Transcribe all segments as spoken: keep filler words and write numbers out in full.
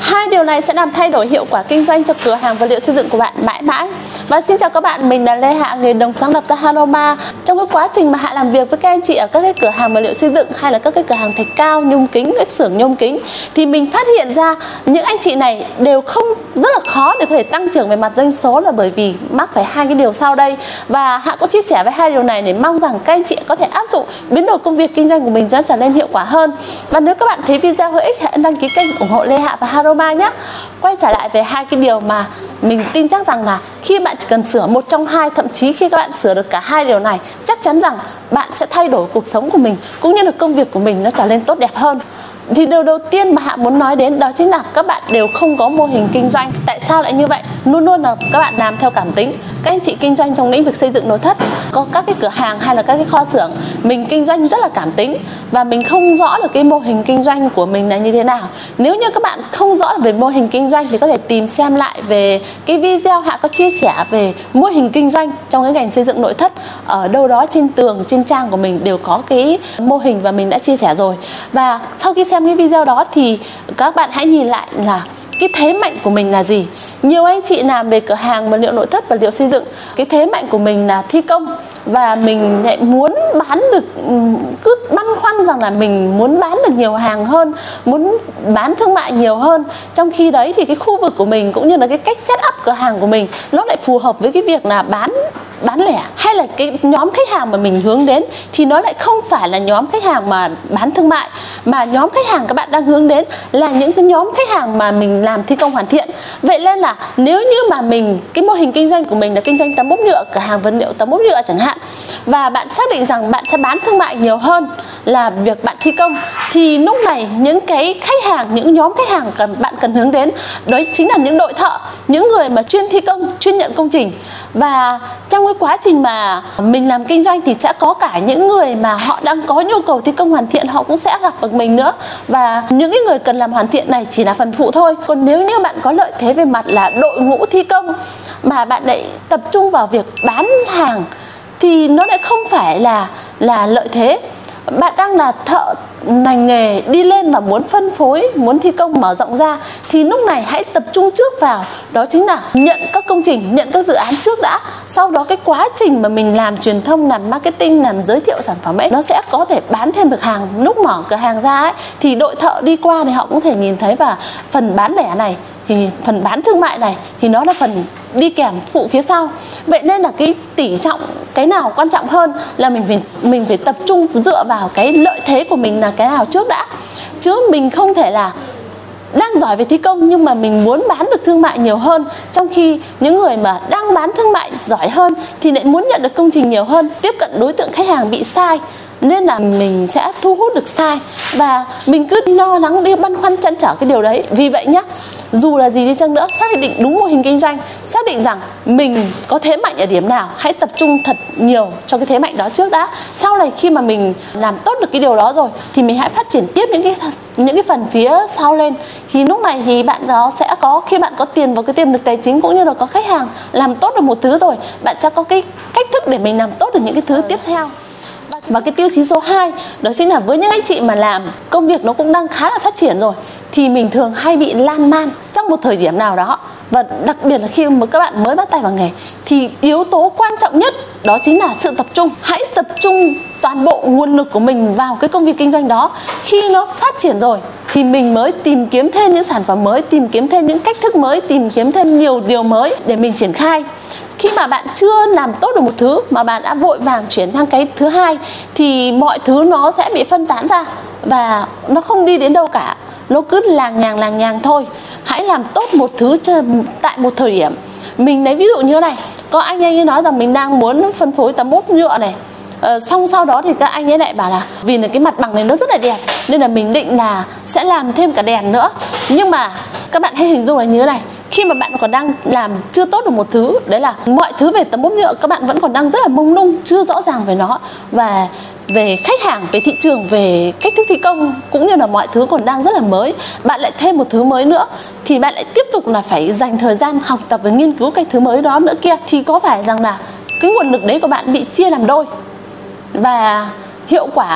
Hai điều này sẽ làm thay đổi hiệu quả kinh doanh cho cửa hàng vật liệu xây dựng của bạn mãi mãi. Và xin chào các bạn, mình là Lê Hạ, người đồng sáng lập ra Haroma. Trong cái quá trình mà Hạ làm việc với các anh chị ở các cái cửa hàng vật liệu xây dựng hay là các cái cửa hàng thạch cao, nhôm kính, các xưởng nhôm kính, thì mình phát hiện ra những anh chị này đều không rất là khó để có thể tăng trưởng về mặt doanh số, là bởi vì mắc phải hai cái điều sau đây. Và Hạ có chia sẻ với hai điều này để mong rằng các anh chị có thể áp dụng biến đổi công việc kinh doanh của mình cho trở nên hiệu quả hơn. Và nếu các bạn thấy video hữu ích, hãy đăng ký kênh ủng hộ Lê Hạ và Haroma nhé. Quay trở lại về hai cái điều mà mình tin chắc rằng là khi bạn chỉ cần sửa một trong hai, thậm chí khi các bạn sửa được cả hai điều này, chắc chắn rằng bạn sẽ thay đổi cuộc sống của mình cũng như là công việc của mình nó trở nên tốt đẹp hơn. Thì điều đầu tiên mà Hạ muốn nói đến đó chính là các bạn đều không có mô hình kinh doanh. Tại sao lại như vậy? Luôn luôn là các bạn làm theo cảm tính. Các anh chị kinh doanh trong lĩnh vực xây dựng nội thất, có các cái cửa hàng hay là các cái kho xưởng, mình kinh doanh rất là cảm tính và mình không rõ được cái mô hình kinh doanh của mình là như thế nào. Nếu như các bạn không rõ về mô hình kinh doanh thì có thể tìm xem lại về cái video Hạ có chia sẻ về mô hình kinh doanh trong cái ngành xây dựng nội thất. Ở đâu đó trên tường, trên trang của mình đều có cái mô hình và mình đã chia sẻ rồi. Và sau khi xem cái video đó thì các bạn hãy nhìn lại là cái thế mạnh của mình là gì. Nhiều anh chị làm về cửa hàng vật liệu nội thất, vật liệu xây dựng, cái thế mạnh của mình là thi công, và mình lại muốn bán được, cứ băn khoăn rằng là mình muốn bán được nhiều hàng hơn, muốn bán thương mại nhiều hơn. Trong khi đấy thì cái khu vực của mình cũng như là cái cách set up cửa hàng của mình nó lại phù hợp với cái việc là bán bán lẻ, hay là cái nhóm khách hàng mà mình hướng đến thì nó lại không phải là nhóm khách hàng mà bán thương mại, mà nhóm khách hàng các bạn đang hướng đến là những cái nhóm khách hàng mà mình làm thi công hoàn thiện. Vậy nên là nếu như mà mình, cái mô hình kinh doanh của mình là kinh doanh tấm ốp nhựa, cửa hàng vật liệu tấm ốp nhựa chẳng hạn, và bạn xác định rằng bạn sẽ bán thương mại nhiều hơn là việc bạn thi công, thì lúc này những cái khách hàng, những nhóm khách hàng cần bạn cần hướng đến đó chính là những đội thợ, những người mà chuyên thi công, chuyên nhận công trình. Và trong cái quá trình mà mình làm kinh doanh thì sẽ có cả những người mà họ đang có nhu cầu thi công hoàn thiện, họ cũng sẽ gặp được mình nữa. Và những cái người cần làm hoàn thiện này chỉ là phần phụ thôi. Còn nếu như bạn có lợi thế về mặt là đội ngũ thi công mà bạn lại tập trung vào việc bán hàng thì nó lại không phải là là lợi thế. Bạn đang là thợ ngành nghề đi lên mà muốn phân phối, muốn thi công mở rộng ra thì lúc này hãy tập trung trước vào, đó chính là nhận các công trình, nhận các dự án trước đã. Sau đó cái quá trình mà mình làm truyền thông, làm marketing, làm giới thiệu sản phẩm ấy, nó sẽ có thể bán thêm được hàng. Lúc mở cửa hàng ra ấy thì đội thợ đi qua thì họ cũng thể nhìn thấy, và phần bán lẻ này thì phần bán thương mại này thì nó là phần đi kèm phụ phía sau. Vậy nên là cái tỷ trọng, cái nào quan trọng hơn là mình phải mình phải tập trung dựa vào cái lợi thế của mình là cái nào trước đã. Chứ mình không thể là đang giỏi về thi công nhưng mà mình muốn bán được thương mại nhiều hơn, trong khi những người mà đang bán thương mại giỏi hơn thì lại muốn nhận được công trình nhiều hơn, tiếp cận đối tượng khách hàng bị sai, nên là mình sẽ thu hút được sai, và mình cứ lo lắng, đi băn khoăn trăn trở cái điều đấy. Vì vậy nhá, dù là gì đi chăng nữa, xác định đúng mô hình kinh doanh, xác định rằng mình có thế mạnh ở điểm nào, hãy tập trung thật nhiều cho cái thế mạnh đó trước đã. Sau này khi mà mình làm tốt được cái điều đó rồi thì mình hãy phát triển tiếp những cái những cái phần phía sau lên. Thì lúc này thì bạn đó sẽ có, khi bạn có tiền và cái tiềm lực tài chính cũng như là có khách hàng, làm tốt được một thứ rồi, bạn sẽ có cái cách thức để mình làm tốt được những cái thứ tiếp theo. Và cái tiêu chí số hai đó chính là với những anh chị mà làm công việc nó cũng đang khá là phát triển rồi thì mình thường hay bị lan man trong một thời điểm nào đó. Và đặc biệt là khi mà các bạn mới bắt tay vào nghề thì yếu tố quan trọng nhất đó chính là sự tập trung. Hãy tập trung toàn bộ nguồn lực của mình vào cái công việc kinh doanh đó. Khi nó phát triển rồi thì mình mới tìm kiếm thêm những sản phẩm mới, tìm kiếm thêm những cách thức mới, tìm kiếm thêm nhiều điều mới để mình triển khai. Khi mà bạn chưa làm tốt được một thứ mà bạn đã vội vàng chuyển sang cái thứ hai thì mọi thứ nó sẽ bị phân tán ra và nó không đi đến đâu cả, nó cứ làng nhàng làng nhàng thôi. Hãy làm tốt một thứ tại một thời điểm. Mình lấy ví dụ như thế này, có anh ấy nói rằng mình đang muốn phân phối tấm ốp nhựa này, ờ, xong sau đó thì các anh ấy lại bảo là vì là cái mặt bằng này nó rất là đẹp nên là mình định là sẽ làm thêm cả đèn nữa. Nhưng mà các bạn hãy hình dung là như thế này, khi mà bạn còn đang làm chưa tốt được một thứ, đấy là mọi thứ về tấm ốp nhựa các bạn vẫn còn đang rất là mông lung, chưa rõ ràng về nó, và về khách hàng, về thị trường, về cách thức thi công cũng như là mọi thứ còn đang rất là mới. Bạn lại thêm một thứ mới nữa thì bạn lại tiếp tục là phải dành thời gian học tập và nghiên cứu cái thứ mới đó nữa kia, thì có phải rằng là cái nguồn lực đấy của bạn bị chia làm đôi và hiệu quả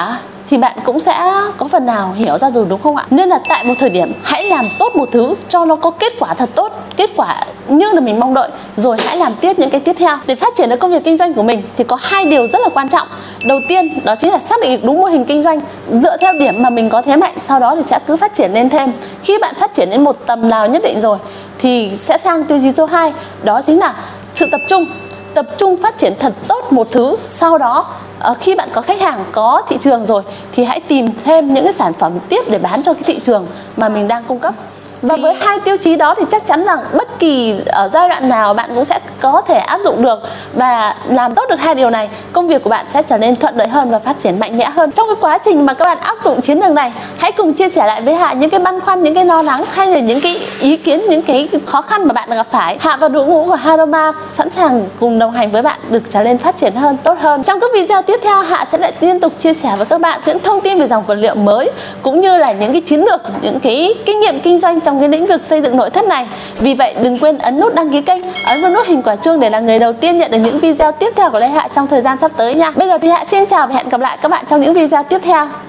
thì bạn cũng sẽ có phần nào hiểu ra rồi đúng không ạ? Nên là tại một thời điểm hãy làm tốt một thứ cho nó có kết quả thật tốt, kết quả như là mình mong đợi, rồi hãy làm tiếp những cái tiếp theo. Để phát triển được công việc kinh doanh của mình thì có hai điều rất là quan trọng. Đầu tiên đó chính là xác định được đúng mô hình kinh doanh dựa theo điểm mà mình có thế mạnh, sau đó thì sẽ cứ phát triển lên thêm. Khi bạn phát triển đến một tầm nào nhất định rồi thì sẽ sang tiêu chí số hai, đó chính là sự tập trung. Tập trung phát triển thật tốt một thứ, sau đó khi bạn có khách hàng, có thị trường rồi thì hãy tìm thêm những cái sản phẩm tiếp để bán cho cái thị trường mà mình đang cung cấp. Và với hai tiêu chí đó thì chắc chắn rằng bất kỳ ở giai đoạn nào bạn cũng sẽ có thể áp dụng được, và làm tốt được hai điều này, công việc của bạn sẽ trở nên thuận lợi hơn và phát triển mạnh mẽ hơn. Trong cái quá trình mà các bạn áp dụng chiến lược này, hãy cùng chia sẻ lại với Hạ những cái băn khoăn, những cái lo lắng hay là những cái ý kiến, những cái khó khăn mà bạn gặp phải. Hạ và đội ngũ của Haroma sẵn sàng cùng đồng hành với bạn được trở nên phát triển hơn, tốt hơn. Trong các video tiếp theo, Hạ sẽ lại liên tục chia sẻ với các bạn những thông tin về dòng vật liệu mới, cũng như là những cái chiến lược, những cái kinh nghiệm kinh doanh trong cái lĩnh vực xây dựng nội thất này. Vì vậy đừng quên ấn nút đăng ký kênh, ấn vào nút hình quả chuông để là người đầu tiên nhận được những video tiếp theo của Lê Hạ trong thời gian sắp tới nha. Bây giờ thì Hạ xin chào và hẹn gặp lại các bạn trong những video tiếp theo.